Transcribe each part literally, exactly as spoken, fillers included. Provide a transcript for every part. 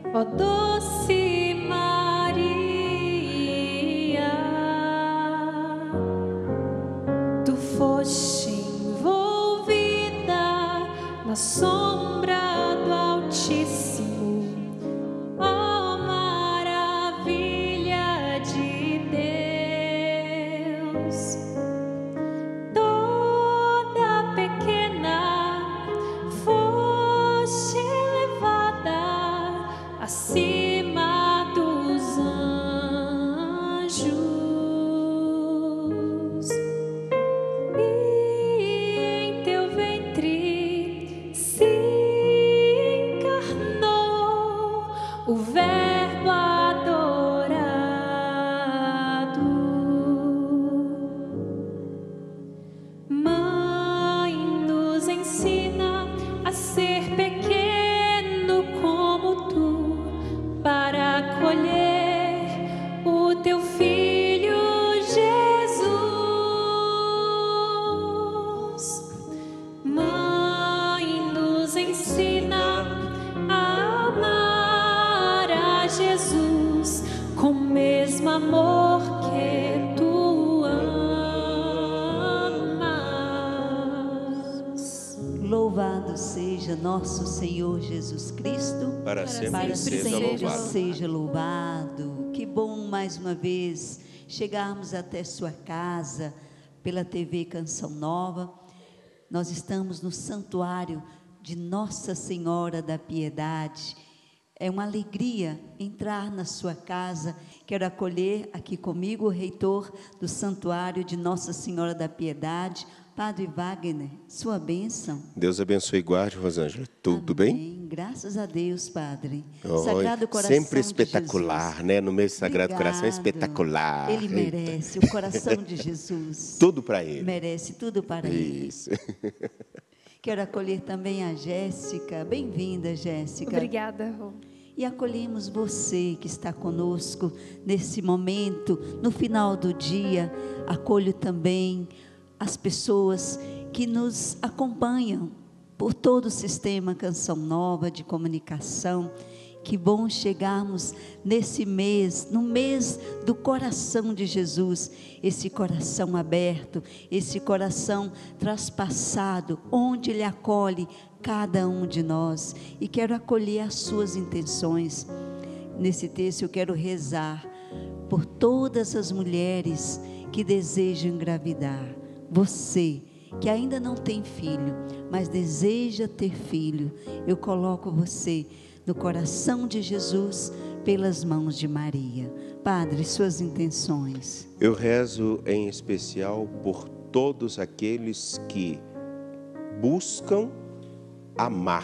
ó doce Maria, tu foste envolvida na sombra do Altíssimo, ó maravilha de Deus. Toda pequena foste elevada acima dos anjos, e em teu ventre se encarnou o Verbo adorado. Mãe, nos ensina a ser pequeno como tu, para acolher o teu filho Jesus. Mãe, nos ensina a amar a Jesus com o mesmo amor que tu amas. Louvado seja nosso Senhor Jesus Cristo, Para sempre para seja sempre louvado. seja louvado. Que bom mais uma vez chegarmos até sua casa pela T V Canção Nova. Nós estamos no santuário de Nossa Senhora da Piedade. É uma alegria entrar na sua casa. Quero acolher aqui comigo o reitor do santuário de Nossa Senhora da Piedade, Padre Wagner. Sua bênção. Deus abençoe e guarde, Rosângela. Tudo bem? Amém. Graças a Deus, Padre. Oi, Sagrado Coração sempre de espetacular, Jesus. né? No mês do Sagrado Obrigado. Coração, espetacular. Ele Eita. merece, o coração de Jesus. Tudo para ele. Merece tudo para ele. Isso. Quero acolher também a Jéssica. Bem-vinda, Jéssica. Obrigada, Rô. E acolhemos você que está conosco nesse momento, no final do dia. Acolho também as pessoas que nos acompanham por todo o sistema Canção Nova de comunicação. Que bom chegarmos nesse mês, no mês do coração de Jesus, esse coração aberto, esse coração traspassado, onde Ele acolhe cada um de nós. E quero acolher as suas intenções. Nesse texto eu quero rezar por todas as mulheres que desejam engravidar. Você que ainda não tem filho, mas deseja ter filho, eu coloco você no coração de Jesus pelas mãos de Maria. Padre, suas intenções. Eu rezo em especial por todos aqueles que buscam amar.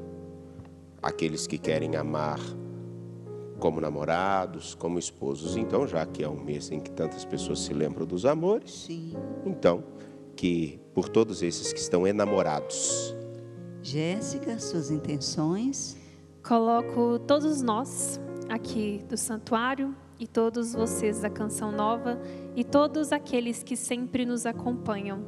Aqueles que querem amar como namorados, como esposos. Então, já que é um mês em que tantas pessoas se lembram dos amores, Sim. então, que por todos esses que estão enamorados. Jéssica, suas intenções. Coloco todos nós aqui do santuário e todos vocês da Canção Nova e todos aqueles que sempre nos acompanham.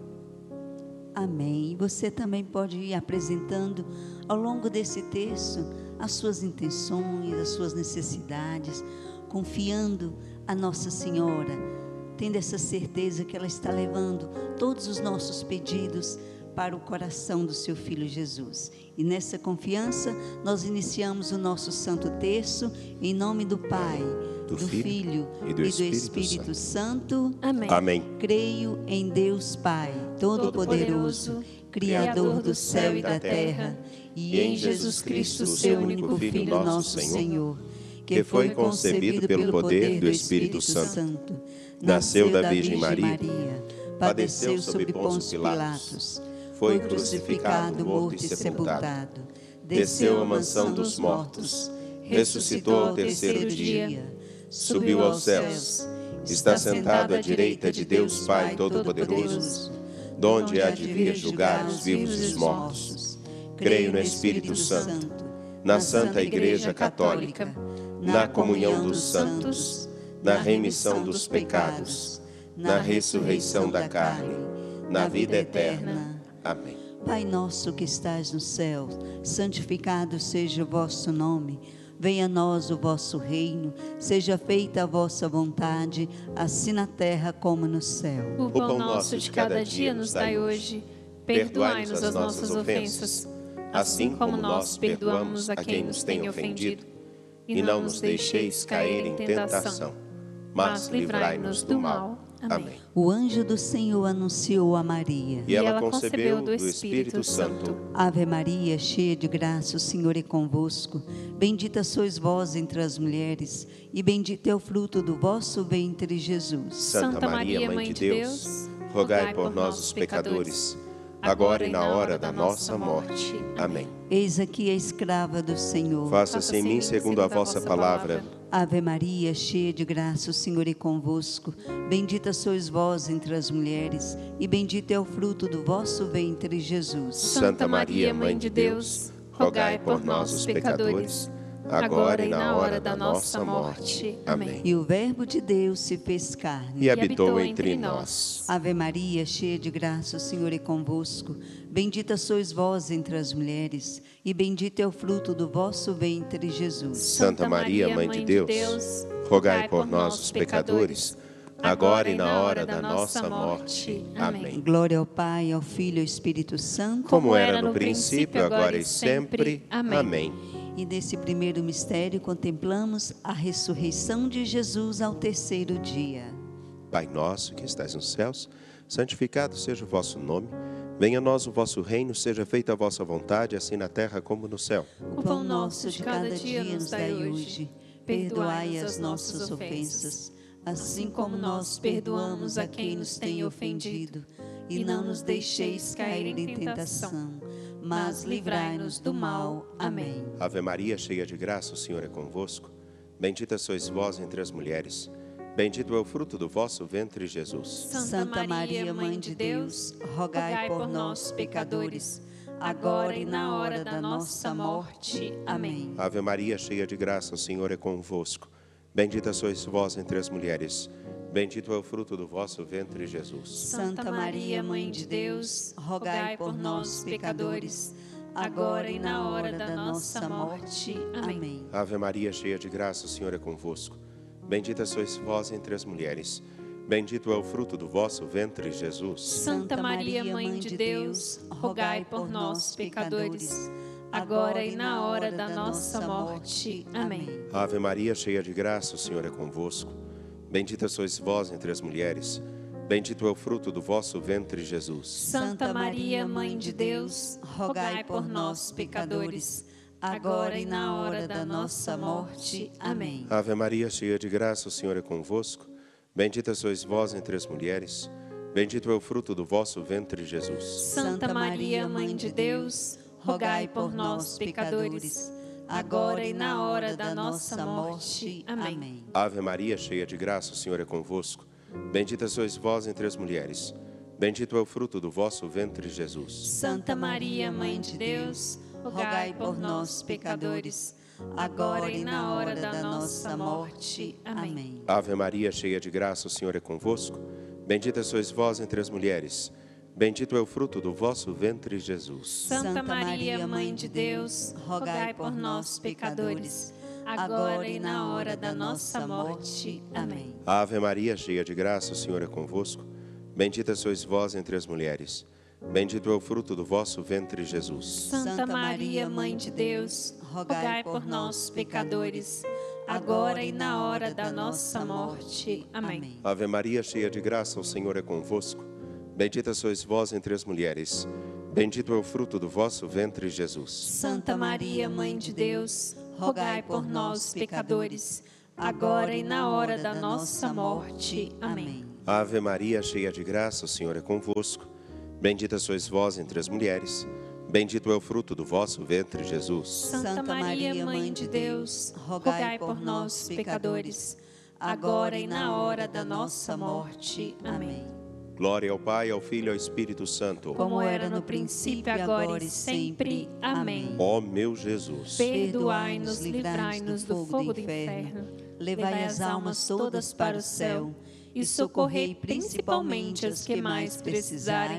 Amém. Você também pode ir apresentando ao longo desse texto as suas intenções, as suas necessidades, confiando a Nossa Senhora, tendo essa certeza que ela está levando todos os nossos pedidos para o coração do seu Filho Jesus. E nessa confiança nós iniciamos o nosso Santo Terço em nome do Pai, do, do Filho, Filho e do, e Espírito, do Espírito Santo. Santo. Amém. Amém. Creio em Deus Pai, Todo-Poderoso, Criador do céu e da terra, e em Jesus Cristo, seu único Filho, nosso Senhor, que foi concebido pelo poder do Espírito Santo, nasceu da Virgem Maria, padeceu sob Pôncio Pilatos, foi crucificado, morto e sepultado, desceu à mansão dos mortos, ressuscitou ao terceiro dia, subiu aos céus, está sentado à direita de Deus Pai Todo-Poderoso, donde há de vir julgar os vivos e os mortos. Creio no Espírito Santo, na Santa Igreja Católica, na comunhão dos santos, na remissão dos pecados, na ressurreição da carne, na vida eterna. Amém. Pai nosso que estás no céu, santificado seja o vosso nome. Venha a nós o vosso reino, seja feita a vossa vontade, assim na terra como no céu. O pão nosso de cada dia nos dai hoje. Perdoai-nos as nossas ofensas, assim como nós perdoamos a quem nos tem ofendido. E não nos deixeis cair em tentação, mas livrai-nos do mal. Amém. O anjo do Senhor anunciou a Maria. E ela concebeu do Espírito Santo. Ave Maria, cheia de graça, o Senhor é convosco. Bendita sois vós entre as mulheres, e bendito é o fruto do vosso ventre, Jesus. Santa Maria, Mãe de Deus, rogai por nós, os pecadores, agora e na hora da nossa morte. Amém. Eis aqui a escrava do Senhor. Faça-se em mim segundo a vossa palavra. Ave Maria, cheia de graça, o Senhor é convosco. Bendita sois vós entre as mulheres, e bendito é o fruto do vosso ventre, Jesus. Santa Maria, Mãe de Deus, rogai por nós, os pecadores, agora e na hora da nossa morte. Amém. E o Verbo de Deus se fez carne E habitou entre nós. Ave Maria, cheia de graça, o Senhor é convosco. Bendita sois vós entre as mulheres, e bendito é o fruto do vosso ventre, Jesus. Santa Maria, Mãe de Deus, rogai por nós, os pecadores, agora e na hora da nossa morte. Amém. Glória ao Pai, ao Filho e ao Espírito Santo, Como era no princípio, agora e sempre. Amém. E nesse primeiro mistério contemplamos a ressurreição de Jesus ao terceiro dia. Pai nosso que estais nos céus, santificado seja o vosso nome. Venha a nós o vosso reino, seja feita a vossa vontade, assim na terra como no céu. O pão nosso de cada dia nos dai hoje. Perdoai as nossas ofensas, assim como nós perdoamos a quem nos tem ofendido. E não nos deixeis cair em tentação, mas livrai-nos do mal. Amém. Ave Maria, cheia de graça, o Senhor é convosco. Bendita sois vós entre as mulheres. Bendito é o fruto do vosso ventre, Jesus. Santa Maria, Mãe de Deus, rogai por nós, pecadores, agora e na hora da nossa morte. Amém. Ave Maria, cheia de graça, o Senhor é convosco. Bendita sois vós entre as mulheres. Bendito é o fruto do vosso ventre, Jesus. Santa Maria, Mãe de Deus, rogai por nós, pecadores, agora e na hora da nossa morte. Amém. Ave Maria, cheia de graça, o Senhor é convosco. Bendita sois vós entre as mulheres. Bendito é o fruto do vosso ventre, Jesus. Santa Maria, Mãe de Deus, rogai por nós, pecadores, agora e na hora da nossa morte. Amém. Ave Maria, cheia de graça, o Senhor é convosco. Bendita sois vós entre as mulheres. Bendito é o fruto do vosso ventre, Jesus. Santa Maria, Mãe de Deus, rogai por nós, pecadores, agora e na hora da nossa morte. Amém. Ave Maria, cheia de graça, o Senhor é convosco. Bendita sois vós entre as mulheres. Bendito é o fruto do vosso ventre, Jesus. Santa Maria, Mãe de Deus, rogai por nós, pecadores, agora e na hora da nossa morte. Amém. Ave Maria, cheia de graça, o Senhor é convosco. Bendita sois vós entre as mulheres. Bendito é o fruto do vosso ventre, Jesus. Santa Maria, Mãe de Deus, rogai por nós, pecadores, agora e na hora da nossa morte. Amém. Ave Maria, cheia de graça, o Senhor é convosco. Bendita sois vós entre as mulheres. Bendito é o fruto do vosso ventre, Jesus. Santa Maria, Mãe de Deus, rogai por nós, pecadores, agora e na hora da nossa morte. Amém. Ave Maria, cheia de graça, o Senhor é convosco. Bendita sois vós entre as mulheres. Bendito é o fruto do vosso ventre, Jesus. Santa Maria, Mãe de Deus, rogai por nós, pecadores, agora e na hora da nossa morte. Amém. Ave Maria, cheia de graça, o Senhor é convosco. Bendita sois vós entre as mulheres. Bendito é o fruto do vosso ventre, Jesus. Santa Maria, Mãe de Deus, rogai por nós, pecadores, agora e na hora da nossa morte. Amém. Ave Maria, cheia de graça, o Senhor é convosco. Bendita sois vós entre as mulheres. Bendito é o fruto do vosso ventre, Jesus. Santa Maria, Mãe de Deus, rogai por nós, pecadores, agora e na hora da nossa morte. Amém. Glória ao Pai, ao Filho e ao Espírito Santo. Como era no princípio, agora e sempre. Amém. Ó meu Jesus, perdoai-nos, livrai-nos do fogo do inferno, levai as almas todas para o céu e socorrei principalmente as que mais precisarem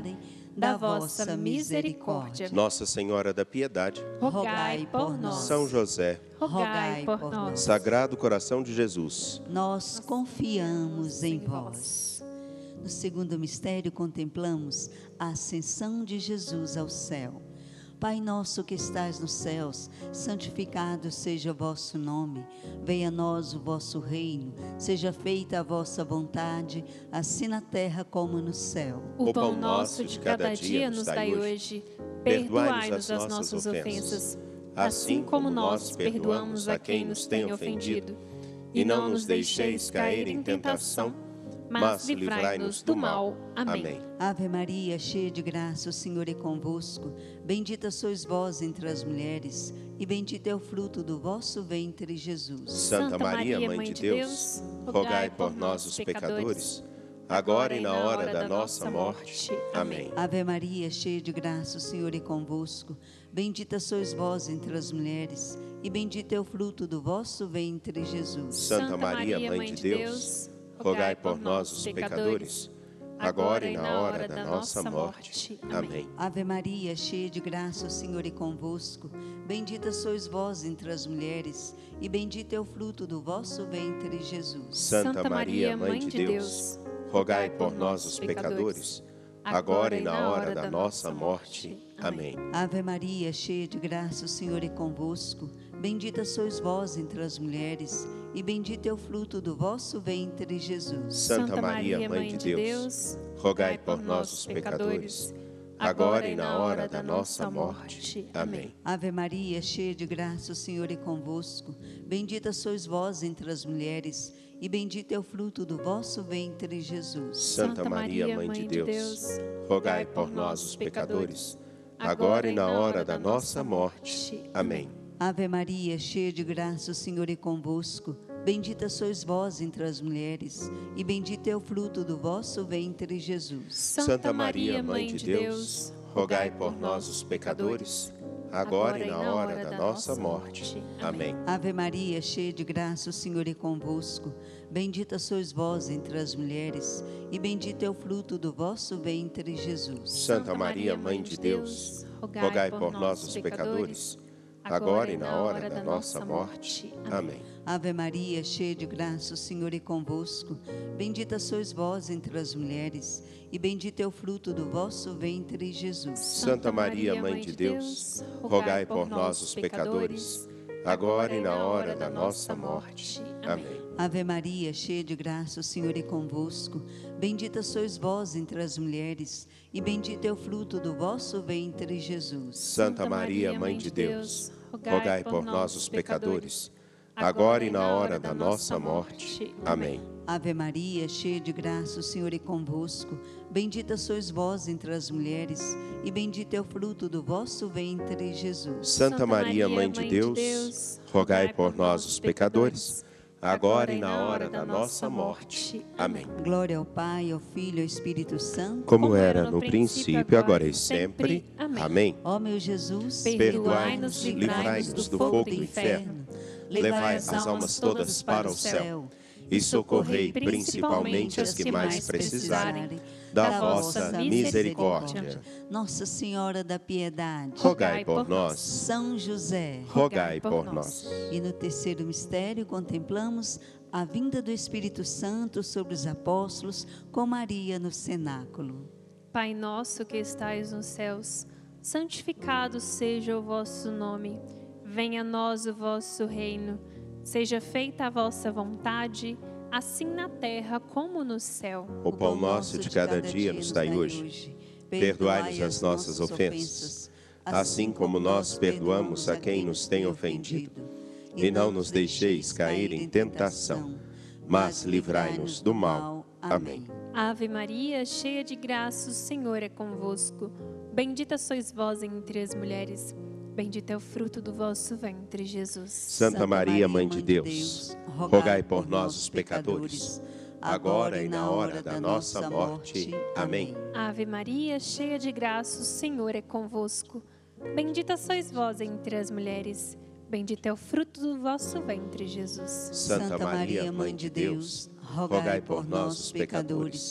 da vossa misericórdia. Nossa Senhora da Piedade, rogai por nós. São José, rogai por nós. Sagrado Coração de Jesus, nós confiamos em vós. No segundo mistério, contemplamos a ascensão de Jesus ao céu. Pai nosso que estais nos céus, santificado seja o vosso nome. Venha a nós o vosso reino. Seja feita a vossa vontade, assim na terra como no céu. O pão nosso de cada dia nos dai hoje. Perdoai-nos as nossas ofensas, assim como nós perdoamos a quem nos tem ofendido. E não nos deixeis cair em tentação, mas livrai-nos do mal. Amém. Ave Maria, cheia de graça, o Senhor é convosco. Bendita sois vós entre as mulheres, e bendito é o fruto do vosso ventre, Jesus. Santa Maria, Mãe de Deus, rogai por nós, os pecadores, agora e na hora da nossa morte. Amém. Ave Maria, cheia de graça, o Senhor é convosco. Bendita sois vós entre as mulheres, e bendito é o fruto do vosso ventre, Jesus. Santa Maria, Mãe de Deus, rogai por nós, os pecadores, agora e na hora da nossa morte. Amém. Ave Maria, cheia de graça, o Senhor é convosco. Bendita sois vós entre as mulheres, e bendito é o fruto do vosso ventre, Jesus. Santa Maria, Mãe de Deus, rogai por nós, os pecadores, agora e na hora da nossa morte. Amém. Ave Maria, cheia de graça, o Senhor é convosco. Bendita sois vós entre as mulheres, e bendito é o fruto do vosso ventre, Jesus. Santa Maria, Mãe de Deus, rogai por nós, os pecadores, agora e na hora da nossa morte. Amém. Ave Maria, cheia de graça, o Senhor é convosco. Bendita sois vós entre as mulheres, e bendito é o fruto do vosso ventre, Jesus. Santa Maria, Mãe de Deus, rogai por nós, os pecadores, agora e na hora da nossa morte. Amém. Ave Maria, cheia de graça, o Senhor é convosco. Bendita sois vós entre as mulheres, e bendito é o fruto do vosso ventre, Jesus. Santa Maria, Mãe de Deus, rogai por nós, os pecadores, agora e na hora da nossa morte. Amém. Ave Maria, cheia de graça, o Senhor é convosco. Bendita sois vós entre as mulheres, e bendito é o fruto do vosso ventre, Jesus. Santa Maria, Mãe de Deus, rogai por nós, os pecadores, agora e na hora da nossa morte. Amém. Ave Maria, cheia de graça, o Senhor é convosco. Bendita sois vós entre as mulheres, e bendito é o fruto do vosso ventre, Jesus. Santa Maria, Mãe de Deus, rogai por nós, os pecadores, agora e na hora da nossa morte. Amém. Ave Maria, cheia de graça, o Senhor é convosco. Bendita sois vós entre as mulheres, e bendito é o fruto do vosso ventre, Jesus. Santa Maria, Mãe de Deus, rogai por nós, os pecadores, agora e na hora da nossa morte. Amém. Ave Maria, cheia de graça, o Senhor é convosco. Bendita sois vós entre as mulheres, e bendito é o fruto do vosso ventre, Jesus. Santa Maria, Mãe de Deus, rogai por nós, os pecadores, agora e na hora da nossa morte. Amém. Glória ao Pai, ao Filho e ao Espírito Santo, como era no princípio, agora e sempre. Amém. Ó meu Jesus, perdoai-nos, livrai-nos do fogo do inferno, levai as almas todas para o céu, e socorrei principalmente as que mais precisarem da vossa misericórdia. Nossa Senhora da Piedade, rogai por nós. São José, rogai por nós. E no terceiro mistério contemplamos a vinda do Espírito Santo sobre os apóstolos com Maria no cenáculo. Pai nosso que estais nos céus, santificado seja o vosso nome. Venha a nós o vosso reino. Seja feita a vossa vontade, assim na terra como no céu. O pão nosso de cada dia nos dai hoje. Perdoai-nos as nossas ofensas, assim como nós perdoamos a quem nos tem ofendido. E não nos deixeis cair em tentação, mas livrai-nos do mal. Amém. Ave Maria, cheia de graça, o Senhor é convosco. Bendita sois vós entre as mulheres. Bendito é o fruto do vosso ventre, Jesus. Santa Maria, Mãe de Deus, rogai por nós, os pecadores, agora e na hora da nossa morte. Amém. Ave Maria, cheia de graça, o Senhor é convosco. Bendita sois vós entre as mulheres. Bendito é o fruto do vosso ventre, Jesus. Santa Maria, Mãe de Deus, rogai por nós, os pecadores,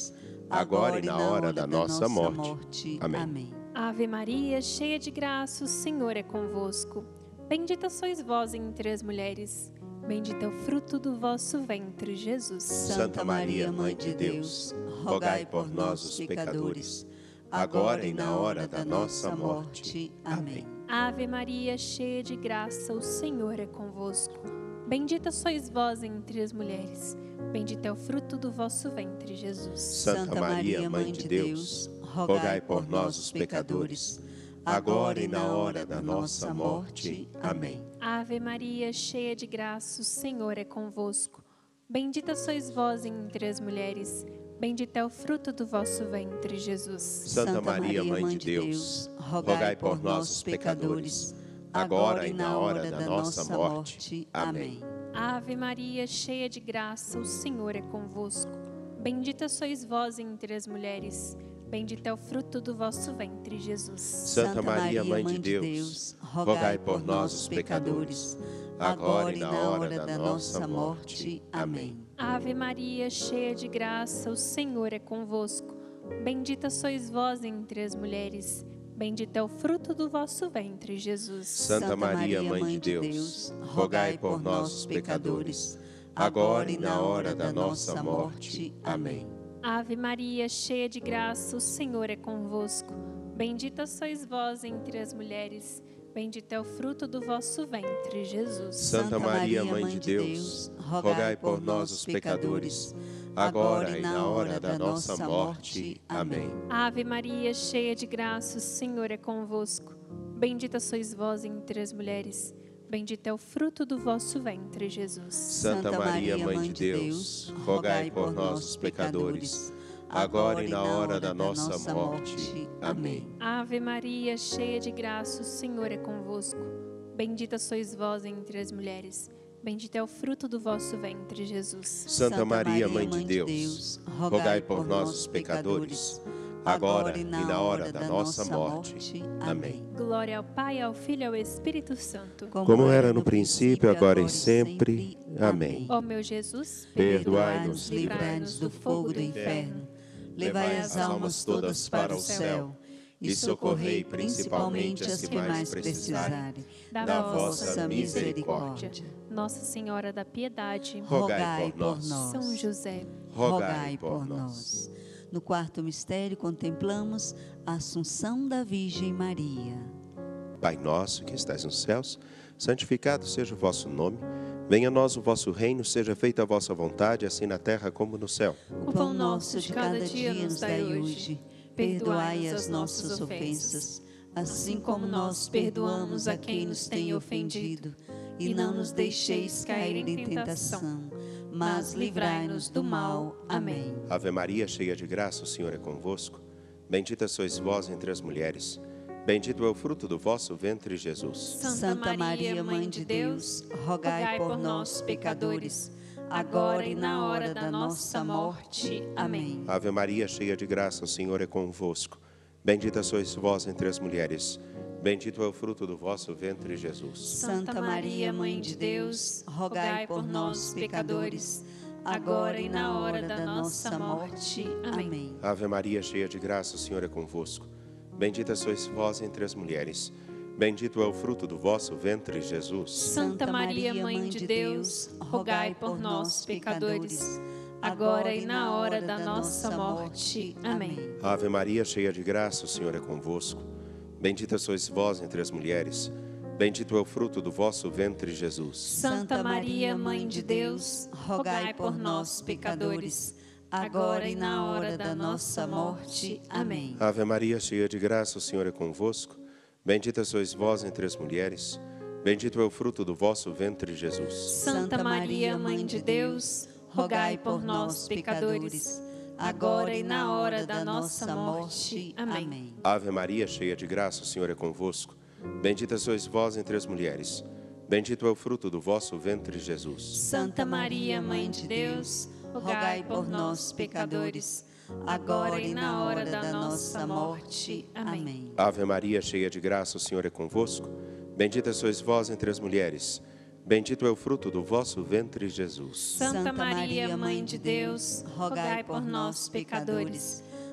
agora e na hora da nossa morte. Amém. Ave Maria, cheia de graça, o Senhor é convosco. Bendita sois vós entre as mulheres. Bendito é o fruto do vosso ventre, Jesus. Santa Maria, Mãe de Deus, rogai por nós, os pecadores, agora e na hora da nossa morte. Amém. Ave Maria, cheia de graça, o Senhor é convosco. Bendita sois vós entre as mulheres. Bendito é o fruto do vosso ventre, Jesus. Santa Maria, Mãe de Deus, rogai por nós, os pecadores, agora e na hora da nossa morte. Amém. Ave Maria, cheia de graça, o Senhor é convosco. Bendita sois vós entre as mulheres. Bendito é o fruto do vosso ventre, Jesus. Santa Maria, Mãe de Deus, rogai por nós, os pecadores, agora e na hora da nossa morte. Amém. Ave Maria, cheia de graça, o Senhor é convosco. Bendita sois vós entre as mulheres. Bendito é o fruto do vosso ventre, Jesus. Santa Maria, Mãe de Deus, rogai por nós, os pecadores, agora e na hora da nossa morte. Amém. Ave Maria, cheia de graça, o Senhor é convosco. Bendita sois vós entre as mulheres. Bendito é o fruto do vosso ventre, Jesus. Santa Maria, Mãe de Deus, rogai por nós, os pecadores, agora e na hora da nossa morte. Amém. Ave Maria, cheia de graça, o Senhor é convosco. Bendita sois vós entre as mulheres. Bendito é o fruto do vosso ventre, Jesus. Santa Maria, Mãe de Deus, rogai por nós, os pecadores, agora e na hora da nossa morte. Amém. Ave Maria, cheia de graça, o Senhor é convosco. Bendita sois vós entre as mulheres. Bendito é o fruto do vosso ventre, Jesus. Santa Maria, Mãe de Deus, rogai por nós, os pecadores, agora e na hora da nossa morte. Amém. Ave Maria, cheia de graça, o Senhor é convosco. Bendita sois vós entre as mulheres. Bendito é o fruto do vosso ventre, Jesus. Santa Maria, Mãe de Deus, rogai por nós, os pecadores, agora e na hora da nossa morte. Amém. Glória ao Pai, ao Filho e ao Espírito Santo. Como era no princípio, agora e sempre. Amém. Ó meu Jesus, perdoai-nos, livrai-nos do fogo do inferno, levai as almas todas para o céu e socorrei principalmente as que mais precisarem da vossa misericórdia. Nossa Senhora da Piedade, rogai por nós. São José, rogai por nós. No quarto mistério, contemplamos a Assunção da Virgem Maria. Pai nosso que estais nos céus, santificado seja o vosso nome. Venha a nós o vosso reino, seja feita a vossa vontade, assim na terra como no céu. O pão nosso de cada dia nos dai hoje. Perdoai as nossas ofensas, assim como nós perdoamos a quem nos tem ofendido. E não nos deixeis cair em tentação, mas livrai-nos do mal. Amém. Ave Maria, cheia de graça, o Senhor é convosco. Bendita sois vós entre as mulheres. Bendito é o fruto do vosso ventre, Jesus. Santa Maria, Mãe de Deus, rogai por nós, pecadores, agora e na hora da nossa morte. Amém. Ave Maria, cheia de graça, o Senhor é convosco. Bendita sois vós entre as mulheres. Bendito é o fruto do vosso ventre, Jesus. Santa Maria, Mãe de Deus, rogai por nós, pecadores, agora e na hora da nossa morte. Amém. Ave Maria, cheia de graça, o Senhor é convosco. Bendita sois vós entre as mulheres. Bendito é o fruto do vosso ventre, Jesus. Santa Maria, Mãe de Deus, rogai por nós, pecadores, agora e na hora da nossa morte. Amém. Ave Maria, cheia de graça, o Senhor é convosco. Bendita sois vós entre as mulheres. Bendito é o fruto do vosso ventre, Jesus. Santa Maria, Mãe de Deus, rogai por nós, pecadores, agora e na hora da nossa morte. Amém. Ave Maria, cheia de graça, o Senhor é convosco. Bendita sois vós entre as mulheres. Bendito é o fruto do vosso ventre, Jesus. Santa Maria, Mãe de Deus, rogai por nós, pecadores, agora e na hora da nossa morte. Amém. Ave Maria, cheia de graça, o Senhor é convosco. Bendita sois vós entre as mulheres. Bendito é o fruto do vosso ventre, Jesus. Santa Maria, Mãe de Deus, rogai por nós, pecadores, agora e na hora da nossa morte. Amém. Ave Maria, cheia de graça, o Senhor é convosco. Bendita sois vós entre as mulheres. Bendito é o fruto do vosso ventre, Jesus. Santa Maria, Mãe de Deus, rogai por nós, pecadores,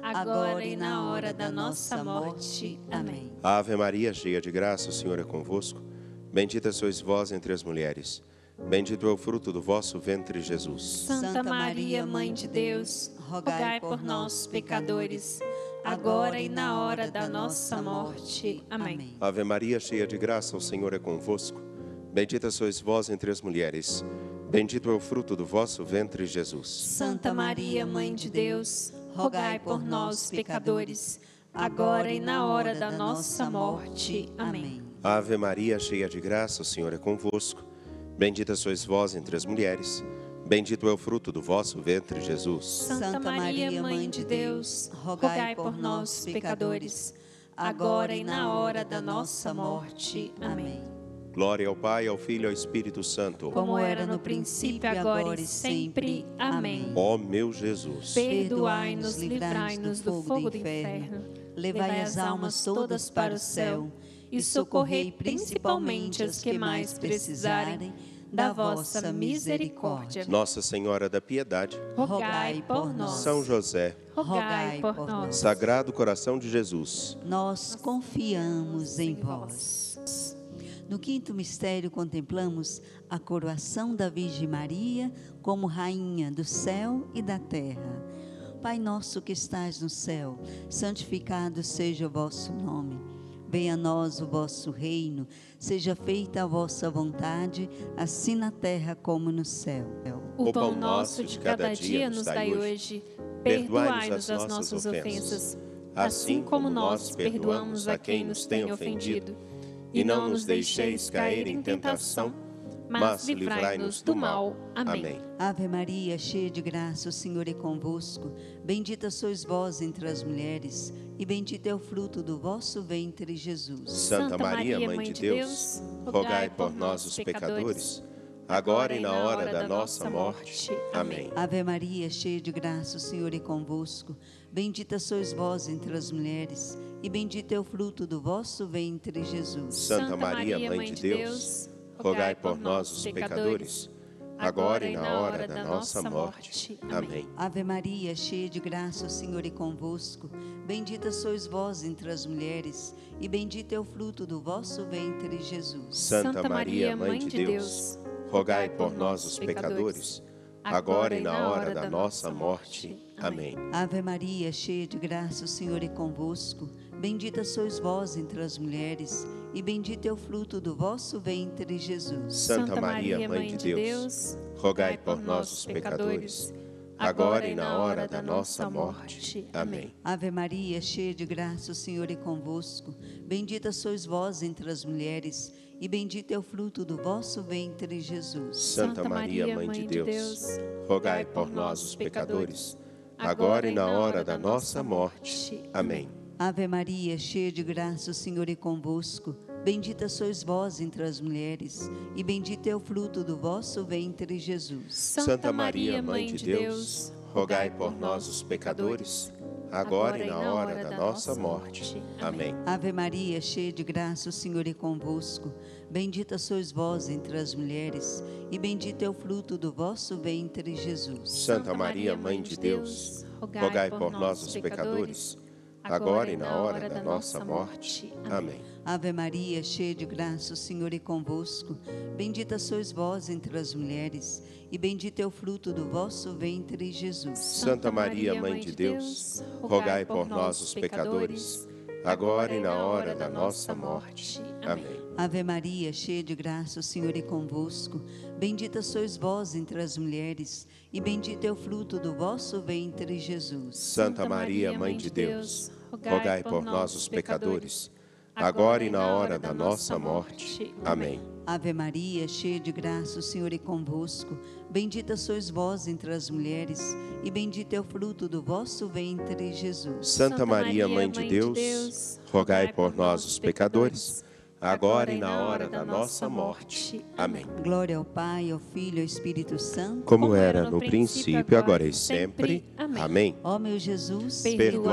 agora e na hora da nossa morte. Amém. Ave Maria, cheia de graça, o Senhor é convosco. Bendita sois vós entre as mulheres. Bendito é o fruto do vosso ventre, Jesus. Santa Maria, Mãe de Deus, rogai por nós, pecadores, agora e na hora da nossa morte. Amém. Ave Maria, cheia de graça, o Senhor é convosco. Bendita sois vós entre as mulheres. Bendito é o fruto do vosso ventre, Jesus. Santa Maria, Mãe de Deus, rogai por nós, pecadores, agora e na hora da nossa morte. Amém. Ave Maria, cheia de graça, o Senhor é convosco. Bendita sois vós entre as mulheres. Bendito é o fruto do vosso ventre, Jesus. Santa Maria, Mãe de Deus, rogai por nós, pecadores, agora e na hora da nossa morte. Amém. Glória ao Pai, ao Filho e ao Espírito Santo. Como era no princípio, agora e sempre. Amém. Ó meu Jesus, perdoai-nos, livrai-nos do fogo do inferno, levai as almas todas para o céu e socorrei principalmente as que mais precisarem da vossa misericórdia. Nossa Senhora da Piedade, rogai por nós. São José, rogai por nós. Sagrado Coração de Jesus, nós confiamos em vós. No quinto mistério contemplamos a coroação da Virgem Maria como Rainha do céu e da terra. Pai nosso que estais no céu, santificado seja o vosso nome. Venha a nós o vosso reino, seja feita a vossa vontade, assim na terra como no céu. O pão nosso de cada dia nos dai hoje. Perdoai-nos as nossas ofensas, assim como nós perdoamos a quem nos tem ofendido. E não nos deixeis cair em tentação, mas livrai-nos do mal. Amém. Ave Maria, cheia de graça, o Senhor é convosco. Bendita sois vós entre as mulheres, e bendito é o fruto do vosso ventre, Jesus. Santa Maria, Mãe de Deus, rogai por nós, os pecadores, agora e na hora da nossa morte. Amém. Ave Maria, cheia de graça, o Senhor é convosco. Bendita sois vós entre as mulheres, e bendito é o fruto do vosso ventre, Jesus. Santa Maria, Mãe de Deus, rogai por nós, os pecadores, agora e na hora da nossa morte. Amém. Ave Maria, cheia de graça, o Senhor é convosco. Bendita sois vós entre as mulheres, e bendito é o fruto do vosso ventre, Jesus. Santa Maria, Mãe de Deus, rogai por nós, os pecadores, agora e na hora da nossa morte. Amém. Ave Maria, cheia de graça, o Senhor é convosco. Bendita sois vós entre as mulheres, e bendito é o fruto do vosso ventre, Jesus. Santa Maria, Mãe de Deus, rogai por nós, os pecadores, agora e na hora da nossa morte. Amém. Ave Maria, cheia de graça, o Senhor é convosco. Bendita sois vós entre as mulheres, e bendito é o fruto do vosso ventre, Jesus. Santa Maria, Mãe de Deus, rogai por nós, os pecadores, agora e na hora da nossa morte. Amém. Ave Maria, cheia de graça, o Senhor é convosco. Bendita sois vós entre as mulheres, e bendito é o fruto do vosso ventre, Jesus. Santa Maria, Mãe de Deus, rogai por nós, os pecadores, agora e na hora da nossa morte. Amém. Ave Maria, cheia de graça, o Senhor é convosco. Bendita sois vós entre as mulheres, e bendito é o fruto do vosso ventre, Jesus. Santa Maria, Mãe de Deus, rogai por nós, os pecadores, agora e na hora da nossa morte. Amém. Ave Maria, cheia de graça, o Senhor é convosco. Bendita sois vós entre as mulheres, e bendito é o fruto do vosso ventre, Jesus. Santa Maria, Mãe de Deus, rogai por nós, os pecadores, agora e na hora da nossa morte. Amém. Ave Maria, cheia de graça, o Senhor é convosco. Bendita sois vós entre as mulheres, e bendito é o fruto do vosso ventre, Jesus. Santa Maria, Mãe de Deus, rogai por nós, os pecadores, agora e na hora da nossa morte. Amém. Ave Maria, cheia de graça, o Senhor é convosco. Bendita sois vós entre as mulheres, e bendito é o fruto do vosso ventre, Jesus. Santa Maria, Mãe de Deus, rogai por nós, os pecadores, agora e na hora da nossa morte. Amém. Glória ao Pai, ao Filho e ao Espírito Santo, como era no princípio, agora e sempre. Amém. Ó meu Jesus,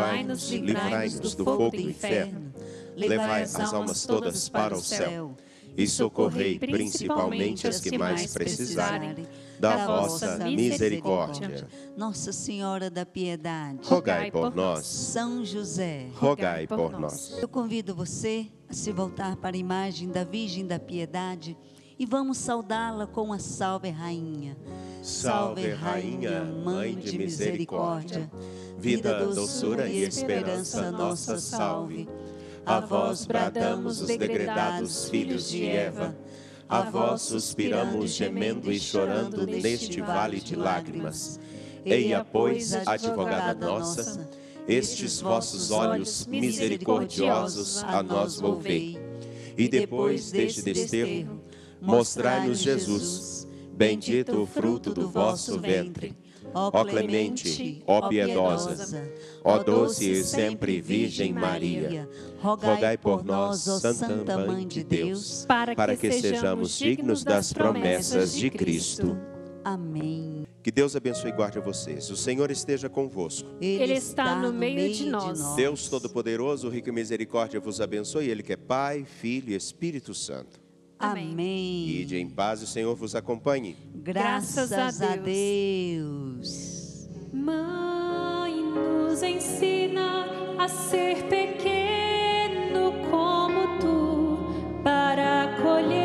perdoai-nos, livrai-nos do fogo do inferno, levai as almas todas para o céu e socorrei principalmente as que mais precisarem da vossa misericórdia. Nossa Senhora da Piedade, Rogai por nós. São José, Rogai por nós. eu convido você a se voltar para a imagem da Virgem da Piedade e vamos saudá-la com a Salve Rainha. Salve Rainha, Mãe de misericórdia, vida, doçura e esperança, nossa salve. A vós bradamos os degredados filhos de Eva, a vós suspiramos gemendo e chorando neste vale de lágrimas. Eia, pois, advogada nossa, estes vossos olhos misericordiosos a nós volvei. E depois deste desterro, mostrai-nos Jesus, bendito o fruto do vosso ventre. Ó clemente, ó piedosa, ó doce e sempre Virgem Maria, rogai por nós, ó Santa Mãe de Deus, para que sejamos dignos das promessas de Cristo. Amém. Que Deus abençoe e guarde vocês. O Senhor esteja convosco. Ele está no meio de nós. Deus Todo-Poderoso, rico em misericórdia, vos abençoe. Ele que é Pai, Filho e Espírito Santo. Amém. Ide em paz e o Senhor vos acompanhe. Graças a Deus. Mãe, nos ensina a ser pequeno como tu, para acolher